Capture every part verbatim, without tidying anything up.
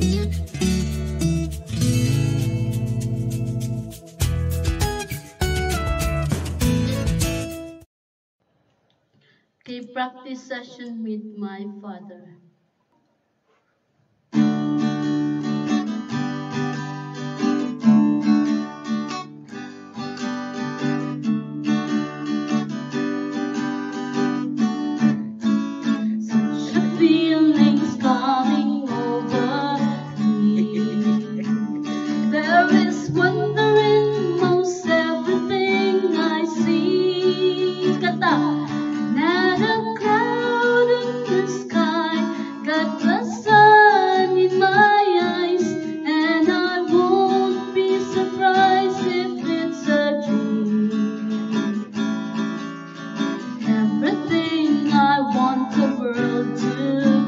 Okay, practice session with my father. Such a feeling's coming over me. There is wonder in most everything I see. Kata. Not a cloud in the sky, got the sun in my eyes, and I won't be surprised if it's a dream. Everything I want the world to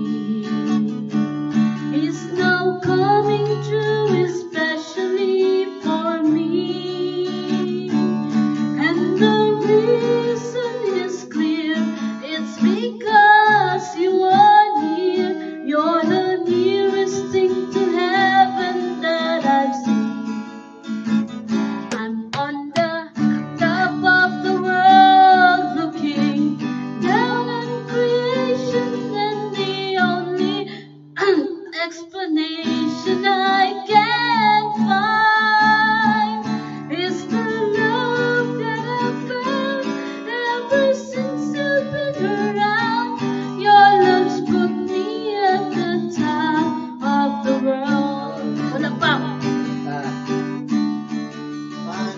be is now coming true, especially for me. And the reason is clear, it's because you are near. You're the nearest thing to heaven that I've seen. I'm on the top of the world, looking down on creation, and the only explanation I can find is the love that I've felt ever since you've been around. Your love's put me at the top of the world. Wala pa. Ah,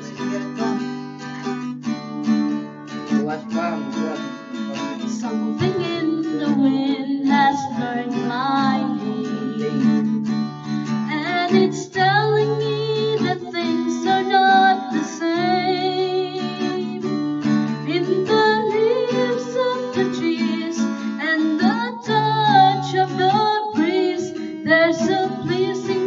buat pam, buat. Something in the wind has learned my name, and it's telling me that things are not the same. In the leaves of the trees and the touch of the breeze, there's a pleasing